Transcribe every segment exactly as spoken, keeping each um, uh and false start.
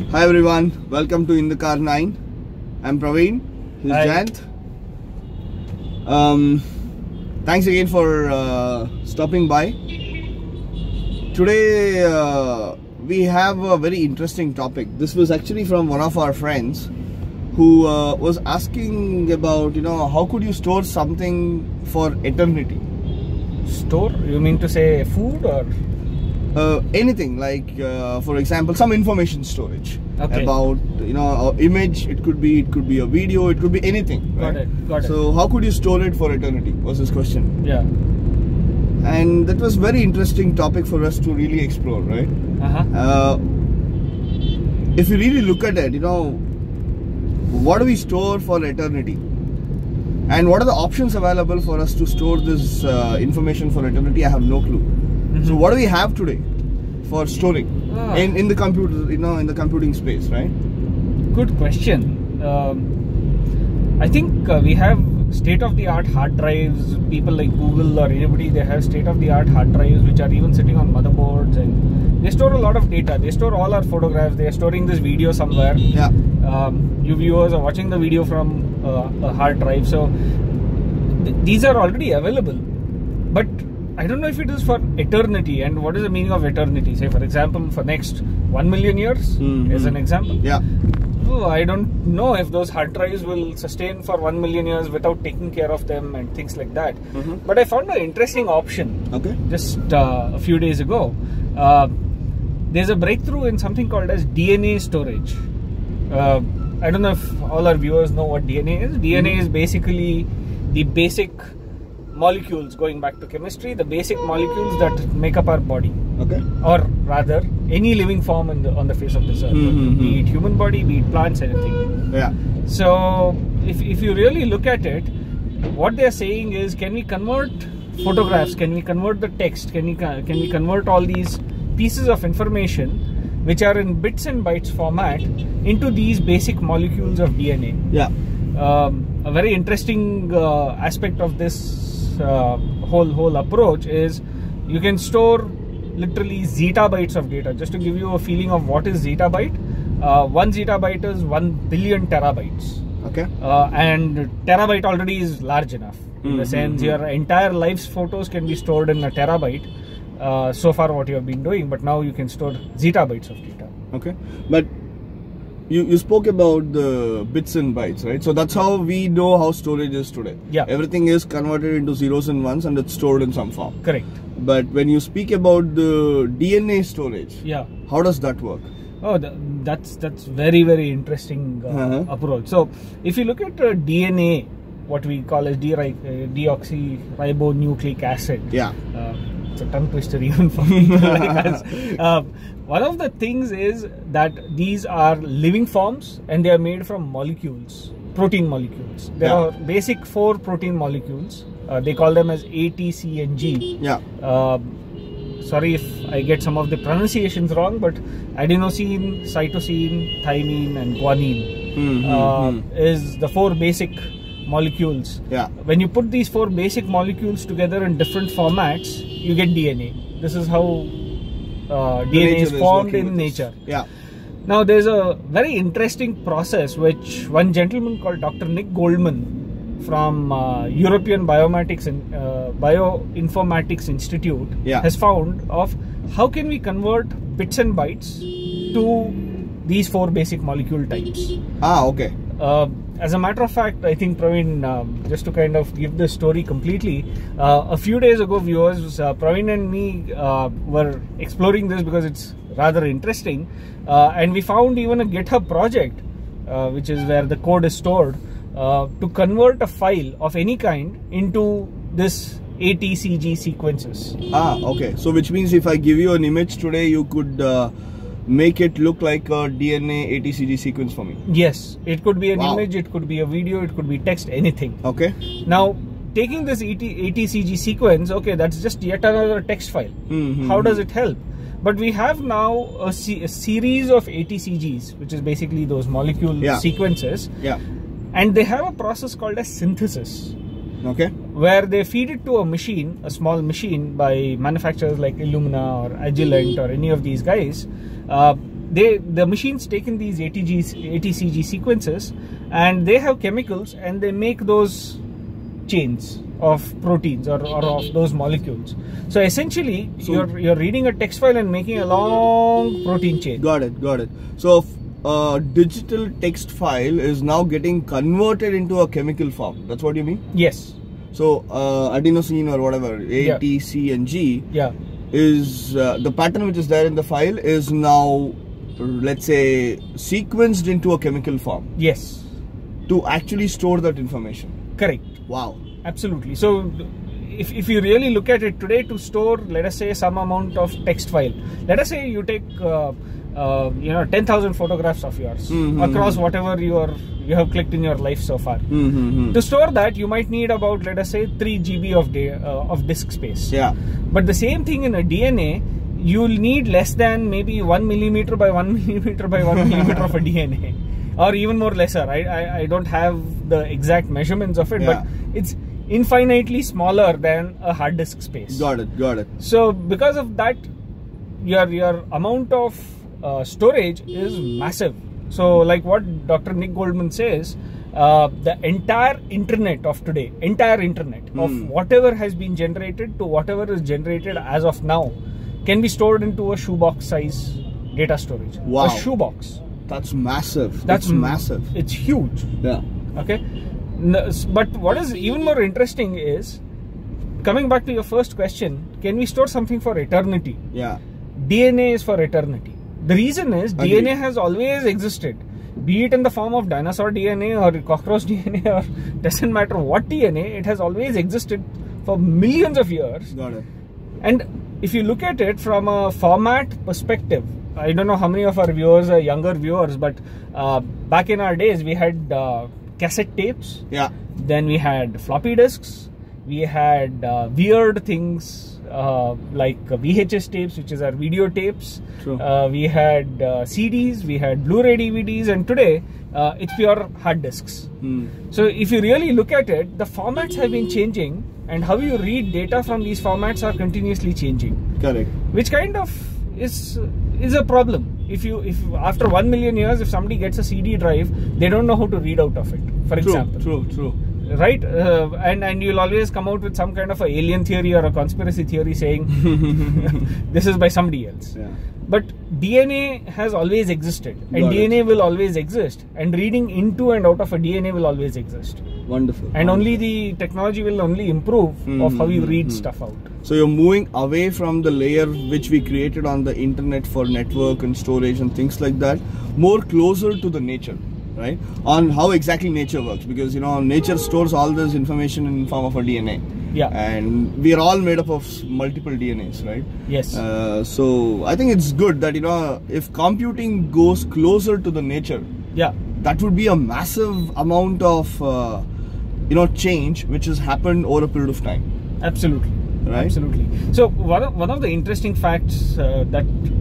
Hi everyone, welcome to In the Car nine. I'm Praveen, this is Jayant. Um, thanks again for uh, stopping by. Today uh, we have a very interesting topic. This was actually from one of our friends who uh, was asking about, you know, how could you store something for eternity? Store? You mean to say food or? Uh, anything like, uh, for example, some information storage okay. about, you know, an image. It could be, it could be a video. It could be anything. Right? Got it. Got it. So, how could you store it for eternity? Was his question. Yeah. And that was very interesting topic for us to really explore, right? Uh-huh. Uh, if you really look at it, you know, what do we store for eternity? And what are the options available for us to store this uh, information for eternity? I have no clue. So what do we have today for storing ah. in in the computer, you know, in the computing space, right? Good question. Um, I think uh, we have state-of-the-art hard drives. People like Google or anybody, they have state-of-the-art hard drives which are even sitting on motherboards, and they store a lot of data. They store all our photographs. They are storing this video somewhere. Yeah. Um, you viewers are watching the video from uh, a hard drive. So th these are already available, but I don't know if it is for eternity. And what is the meaning of eternity? Say, for example, for next one million years, mm-hmm. as an example. Yeah. Oh, I don't know if those hard drives will sustain for one million years without taking care of them and things like that. Mm-hmm. But I found an interesting option. Okay. Just uh, a few days ago. Uh, there's a breakthrough in something called as D N A storage. Uh, I don't know if all our viewers know what D N A is. Mm-hmm. D N A is basically the basic molecules, going back to chemistry, the basic molecules that make up our body. Okay. Or rather, any living form in the, on the face of this earth. Mm-hmm. Be it human body, be it plants, anything. Yeah. So, if, if you really look at it, what they are saying is, can we convert photographs, can we convert the text, can we, can we convert all these pieces of information which are in bits and bytes format into these basic molecules of D N A. Yeah. Um, a very interesting uh, aspect of this uh, whole whole approach is you can store literally zettabytes of data. Just to give you a feeling of what is zettabyte, uh, one zettabyte is one billion terabytes. Okay. Uh, and terabyte already is large enough. In mm-hmm. the sense, your entire life's photos can be stored in a terabyte. Uh, so far, what you have been doing, but now you can store zettabytes of data. Okay, but you you spoke about the bits and bytes, right? So that's how we know how storage is today. Yeah. Everything is converted into zeros and ones, and it's stored in some form. Correct. But when you speak about the D N A storage, yeah, how does that work? Oh, that's that's very very interesting uh, uh-huh. approach. So if you look at uh, D N A, what we call as de uh, deoxyribonucleic acid. Yeah. Uh, it's a tongue twister even for people like us. Uh, one of the things is that these are living forms and they are made from molecules, protein molecules. There yeah. are basic four protein molecules. Uh, they call them as A, T, C and G. Yeah. Uh, sorry if I get some of the pronunciations wrong, but adenosine, cytosine, thymine and guanine mm-hmm, uh, mm-hmm. is the four basic molecules. Yeah. When you put these four basic molecules together in different formats, you get D N A. This is how uh, D N A is formed in nature. Yeah. Now there's a very interesting process which one gentleman called Doctor Nick Goldman from uh, European Biomatics and uh, Bioinformatics Institute yeah. has found of how can we convert bits and bytes to these four basic molecule types. Ah, okay. Uh, as a matter of fact, I think Praveen, um, just to kind of give the story completely, uh, a few days ago, viewers, uh, Praveen and me uh, were exploring this because it's rather interesting, uh, and we found even a GitHub project, uh, which is where the code is stored, uh, to convert a file of any kind into this A T C G sequences. Ah, okay. So which means if I give you an image today, you could uh, make it look like a D N A A T C G sequence for me. Yes, it could be an wow. image, it could be a video, it could be text, anything. Okay. Now, taking this A T C G sequence, okay, that's just yet another text file. Mm-hmm. How does it help? But we have now a, a series of A T C Gs, which is basically those molecule yeah. sequences. Yeah. And they have a process called as synthesis. Okay. Where they feed it to a machine, a small machine by manufacturers like Illumina or Agilent or any of these guys. Uh, they the machines take in these A T G, A T C G sequences, and they have chemicals, and they make those chains of proteins or, or of those molecules. So essentially, so you're you're reading a text file and making a long protein chain. Got it, got it. So a digital text file is now getting converted into a chemical form. That's what you mean? Yes. So uh, adenosine or whatever, A, yeah. T, C, and G, yeah, is uh, the pattern which is there in the file is now, let's say, sequenced into a chemical form. Yes. To actually store that information. Correct. Wow. Absolutely. So if, if you really look at it today, to store, let us say, some amount of text file, let us say you take uh, uh, you know ten thousand photographs of yours mm-hmm. across whatever you are you have clicked in your life so far. Mm-hmm. To store that, you might need about, let us say, three G B of day, uh, of disk space. Yeah. But the same thing in a D N A, you'll need less than maybe one millimeter by one millimeter by one millimeter of a D N A, or even more lesser. I, I I don't have the exact measurements of it, yeah. but it's infinitely smaller than a hard disk space. Got it, got it. So because of that, your your amount of uh, storage is massive. So like what Doctor Nick Goldman says, uh, the entire internet of today, entire internet mm. of whatever has been generated to whatever is generated as of now, can be stored into a shoebox size data storage. Wow. A shoebox. That's massive. That's That's massive. It's huge. Yeah. Okay. But what is even more interesting is, coming back to your first question, can we store something for eternity? Yeah. D N A is for eternity. The reason is Agreed. D N A has always existed, be it in the form of dinosaur D N A or cockroach D N A, or doesn't matter what D N A, it has always existed for millions of years. Got it. And if you look at it from a format perspective, I don't know how many of our viewers are younger viewers, but uh, back in our days we had uh, cassette tapes. Yeah. Then we had floppy disks. We had uh, weird things uh, like uh, V H S tapes, which is our video tapes. True. Uh, we had uh, C Ds. We had Blu-ray D V Ds, and today uh, it's pure hard disks. Hmm. So if you really look at it, the formats have been changing, and how you read data from these formats are continuously changing. Correct. Which kind of is is a problem. If you if after one million years, if somebody gets a C D drive, they don't know how to read out of it, for True, example. True, true. Right? Uh, and, and you'll always come out with some kind of a alien theory or a conspiracy theory saying this is by somebody else. Yeah. But D N A has always existed, and Got D N A it. will always exist, and reading into and out of a D N A will always exist. Wonderful. And Wonderful. only the technology will only improve Mm-hmm. of how you read Mm-hmm. stuff out. So you're moving away from the layer which we created on the internet for network and storage and things like that, more closer to the nature, right? On how exactly nature works, because you know nature stores all this information in form of a D N A. Yeah. And we are all made up of multiple D N As, right? Yes. Uh, so I think it's good that you know if computing goes closer to the nature, yeah. that would be a massive amount of uh, you know change which has happened over a period of time. Absolutely. Right? Absolutely. So one of, one of the interesting facts uh, that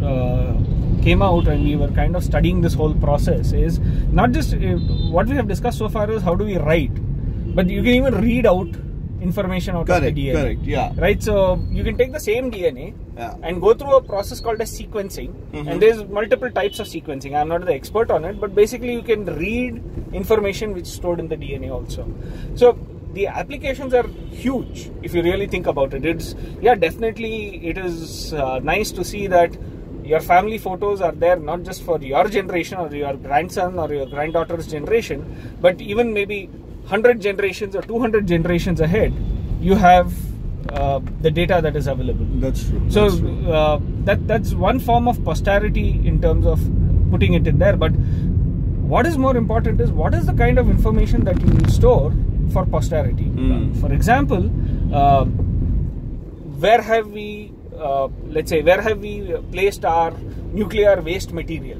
uh, came out when we were kind of studying this whole process is not just uh, what we have discussed so far is how do we write, but you can even read out information out Correct, of the D N A. correct, yeah. Right, so you can take the same D N A Yeah. and go through a process called as sequencing, Mm-hmm. and there's multiple types of sequencing. I'm not the expert on it, but basically you can read information which is stored in the D N A also. So the applications are huge if you really think about it. It's yeah, definitely it is uh, nice to see that your family photos are there not just for your generation or your grandson or your granddaughter's generation, but even maybe one hundred generations or two hundred generations ahead, you have uh, the data that is available. That's true. So That's true. uh, that that's one form of posterity in terms of putting it in there. But what is more important is what is the kind of information that you will store for posterity. Mm. For example, uh, where have we, uh, let's say, where have we placed our nuclear waste material?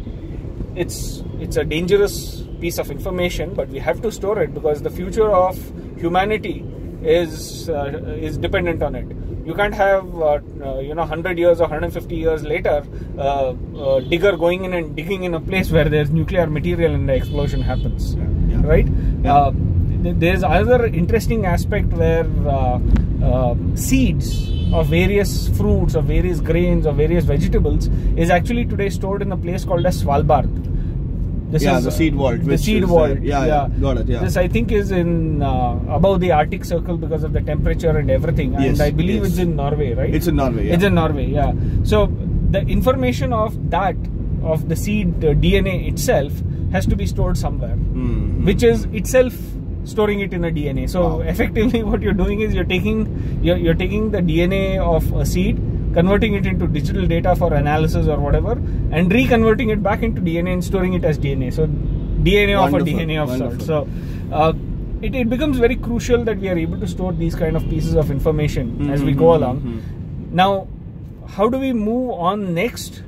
It's it's a dangerous piece of information, but we have to store it because the future of humanity is uh, is dependent on it. You can't have uh, uh, you know one hundred years or one hundred fifty years later uh, uh, digger going in and digging in a place where there's nuclear material and the explosion happens. Yeah, yeah. Right? Yeah. Uh, there's another interesting aspect where uh, uh, seeds of various fruits, of various grains, of various vegetables is actually today stored in a place called as Svalbard. This yeah, is, the seed vault. The seed vault. Uh, yeah, yeah, got it. Yeah. This I think is in uh, above the Arctic Circle because of the temperature and everything. Yes, and I believe yes. it's in Norway, right? It's in Norway. Yeah. It's in Norway. Yeah. So the information of that, of the seed uh, D N A itself, has to be stored somewhere, mm. which is itself storing it in a D N A. So wow. effectively, what you're doing is you're taking you're, you're taking the D N A of a seed, converting it into digital data for analysis or whatever, and reconverting it back into D N A and storing it as D N A. So D N A Wonderful, of a D N A of wonderful. sort. So uh, it, it becomes very crucial that we are able to store these kind of pieces of information mm-hmm, as we go along. Mm-hmm. Now, how do we move on next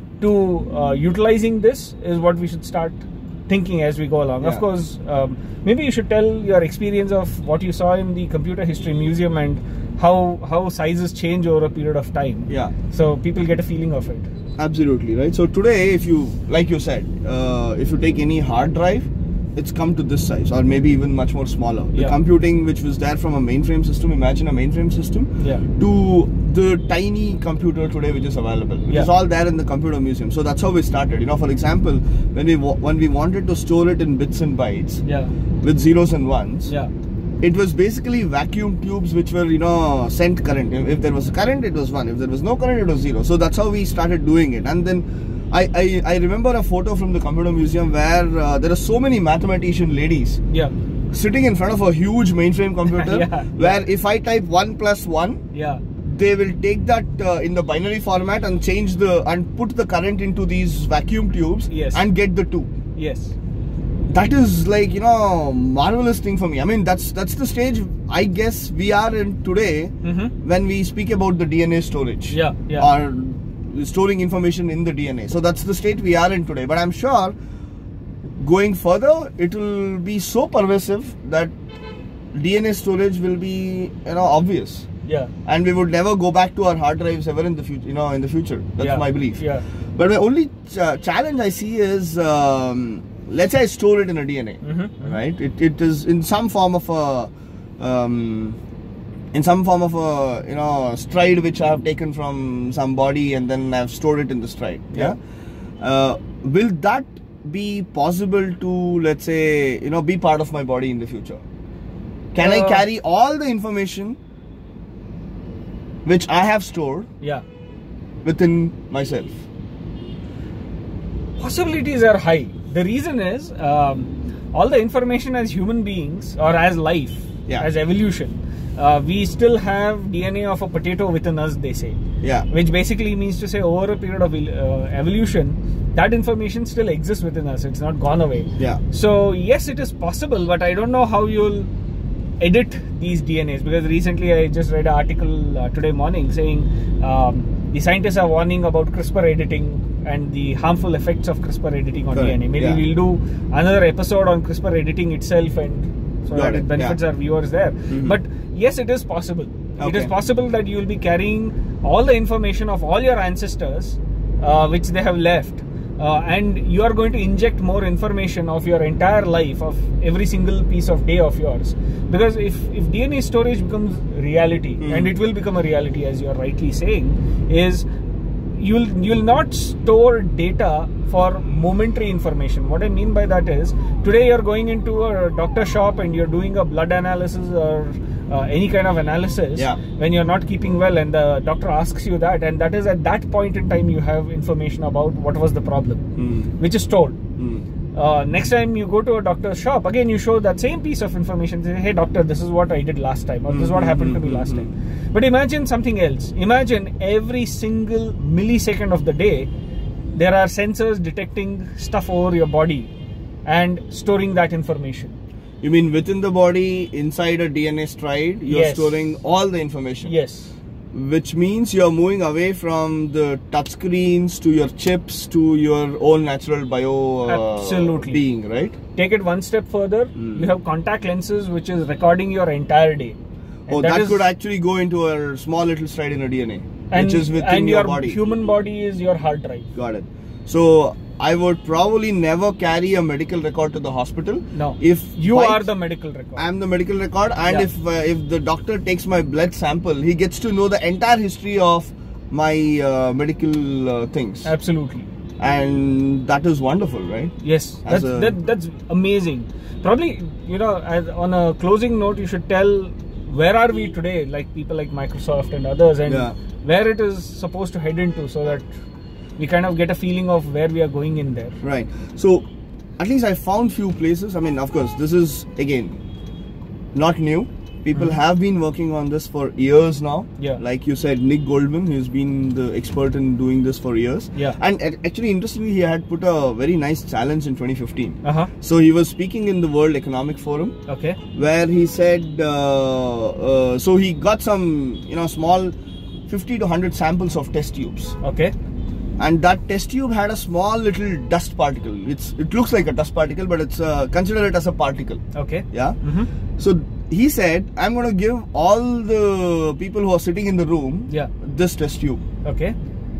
to uh, utilizing this is what we should start thinking as we go along. Yeah. Of course, um, maybe you should tell your experience of what you saw in the Computer History Museum and how how sizes change over a period of time. Yeah. So people get a feeling of it. Absolutely, right. So today, if you, like you said, uh, if you take any hard drive, it's come to this size or maybe even much more smaller. The yeah. computing which was there from a mainframe system, imagine a mainframe system, yeah. to the tiny computer today which is available, which yeah. is all there in the computer museum. So that's how we started. You know, for example, when we when we wanted to store it in bits and bytes, yeah. with zeros and ones, yeah. it was basically vacuum tubes which were, you know, sent current. If there was a current, it was one. If there was no current, it was zero. So that's how we started doing it. And then I, I, I remember a photo from the computer museum where uh, there are so many mathematician ladies yeah. sitting in front of a huge mainframe computer yeah. where if I type one plus one, yeah. they will take that uh, in the binary format and change the and put the current into these vacuum tubes yes. and get the two. Yes. That is like, you know, marvelous thing for me. I mean, that's that's the stage I guess we are in today mm-hmm. when we speak about the D N A storage. Yeah, yeah. Or storing information in the D N A. So that's the state we are in today. But I'm sure going further, it will be so pervasive that D N A storage will be, you know, obvious. Yeah. And we would never go back to our hard drives ever in the future. You know, in the future. That's yeah. my belief. Yeah. But my only ch challenge I see is, um, let's say I store it in a D N A, mm-hmm. right? It it is in some form of a. Um, in some form of a, you know, stride which I have taken from some body and then I have stored it in the stride. Yeah. yeah? Uh, will that be possible to, let's say, you know, be part of my body in the future? Can uh, I carry all the information which I have stored yeah. within myself? Possibilities are high. The reason is um, all the information as human beings or as life, yeah. as evolution, Uh, we still have D N A of a potato within us, they say. Yeah. Which basically means to say over a period of uh, evolution, that information still exists within us. It's not gone away. Yeah. So yes, it is possible, but I don't know how you'll edit these D N As, because recently I just read an article uh, today morning saying um, the scientists are warning about CRISPR editing and the harmful effects of CRISPR editing on Correct. D N A. Maybe yeah. we'll do another episode on CRISPR editing itself and so Got that it. it benefits yeah. our viewers there. Mm-hmm. But yes, it is possible. Okay. It is possible that you will be carrying all the information of all your ancestors uh, which they have left, uh, and you are going to inject more information of your entire life, of every single piece of day of yours. Because if, if D N A storage becomes reality, mm. and it will become a reality as you are rightly saying, is you'll you'll not store data for momentary information. What I mean by that is, today you're going into a doctor shop and you're doing a blood analysis or uh, any kind of analysis yeah. when you're not keeping well, and the doctor asks you that, and that is at that point in time you have information about what was the problem, mm. which is stored. Mm. Uh, next time you go to a doctor's shop, again you show that same piece of information. Say, hey doctor, this is what I did last time, or this is what happened to me last time. But imagine something else. Imagine every single millisecond of the day, there are sensors detecting stuff over your body and storing that information. You mean within the body, inside a D N A stride, you're yes. storing all the information? Yes. Which means you're moving away from the touchscreens to your chips to your own natural bio uh, Absolutely. being, right? Take it one step further. Mm. You have contact lenses which is recording your entire day. And oh, that, that could actually go into a small little stride in a D N A, and, which is within and your, your body. human body is your hard drive. Got it. So I would probably never carry a medical record to the hospital. No. If You by- are the medical record. I'm the medical record, and Yeah. if uh, if the doctor takes my blood sample, he gets to know the entire history of my uh, medical uh, things, Absolutely. and that is wonderful, right? Yes, As that's a- that, that's amazing. Probably, you know, as, on a closing note, you should tell where are we today, like people like Microsoft and others, and Yeah. where it is supposed to head into, so that we kind of get a feeling of where we are going in there. Right. So, at least I found few places. I mean, of course, this is again not new. People Mhm. have been working on this for years now. Yeah. Like you said, Nick Goldman, who's been the expert in doing this for years. Yeah. And a- actually, interestingly, he had put a very nice challenge in twenty fifteen. Uh huh. So he was speaking in the World Economic Forum, Okay. where he said, uh, uh, so he got some, you know, small fifty to one hundred samples of test tubes. Okay. And that test tube had a small little dust particle. It's It looks like a dust particle, but it's uh, consider it as a particle. Okay. Yeah. Mm-hmm. So he said, I'm going to give all the people who are sitting in the room Yeah. this test tube. Okay.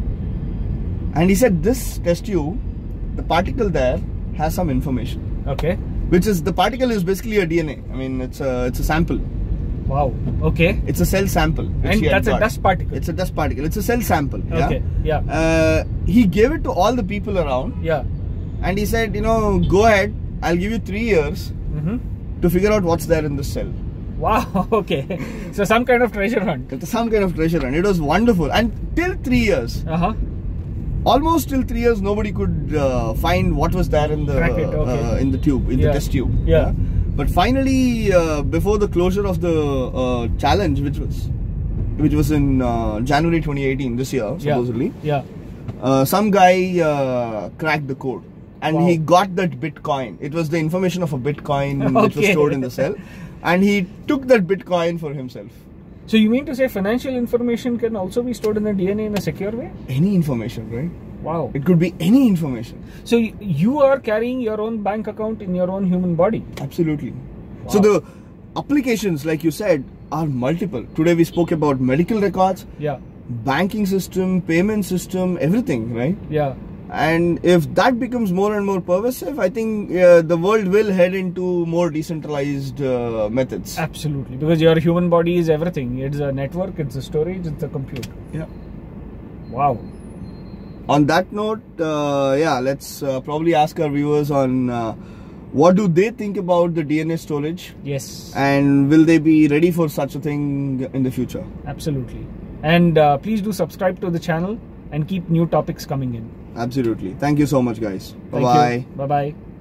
And he said, this test tube, the particle there has some information. Okay. Which is, the particle is basically a D N A. I mean, it's a, it's a sample. Wow. Okay. It's a cell sample. which And he had that's a got. dust particle. It's a dust particle. It's a cell sample. Yeah? Okay. Yeah. Uh, he gave it to all the people around. Yeah. And he said, you know, go ahead, I'll give you three years Mm-hmm. to figure out what's there in the cell. Wow. Okay. So some kind of treasure hunt. It's some kind of treasure hunt. It was wonderful. And till three years, Uh huh. almost till three years, nobody could uh, find what was there in the Crack it, okay. uh, in the tube, in Yeah. the test tube. Yeah. But finally, uh, before the closure of the uh, challenge, which was which was in uh, January twenty eighteen, this year supposedly, Yeah. uh, some guy uh, cracked the code. And Wow. he got that Bitcoin. It was the information of a Bitcoin which was Okay. stored in the cell. And he took that Bitcoin for himself. So you mean to say financial information can also be stored in the D N A in a secure way? Any information, right? Wow. It could be any information. So y- you are carrying your own bank account in your own human body. Absolutely. So Wow. the applications, like you said, are multiple. Today we spoke about medical records, Yeah. banking system, payment system, everything, right? Yeah. And if that becomes more and more pervasive, I think uh, the world will head into more decentralized uh, methods. Absolutely. Because your human body is everything. It's a network, it's a storage, it's a computer. Yeah. Wow. On that note, uh, yeah, let's uh, probably ask our viewers on uh, what do they think about the D N A storage, Yes. and will they be ready for such a thing in the future? Absolutely. And uh, please do subscribe to the channel and keep new topics coming in. Absolutely. Thank you so much, guys. Bye Thank bye. you. Bye bye.